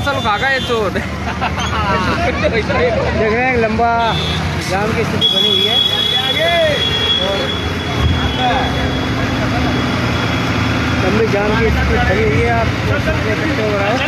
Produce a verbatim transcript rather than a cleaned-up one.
फसल खागा ये चोर। देख रहे हैं लंबा जाम की स्थिति बनी हुई है और लंबी जाम की स्थिति बनी हुई है। आप देख सकते हो रहा है।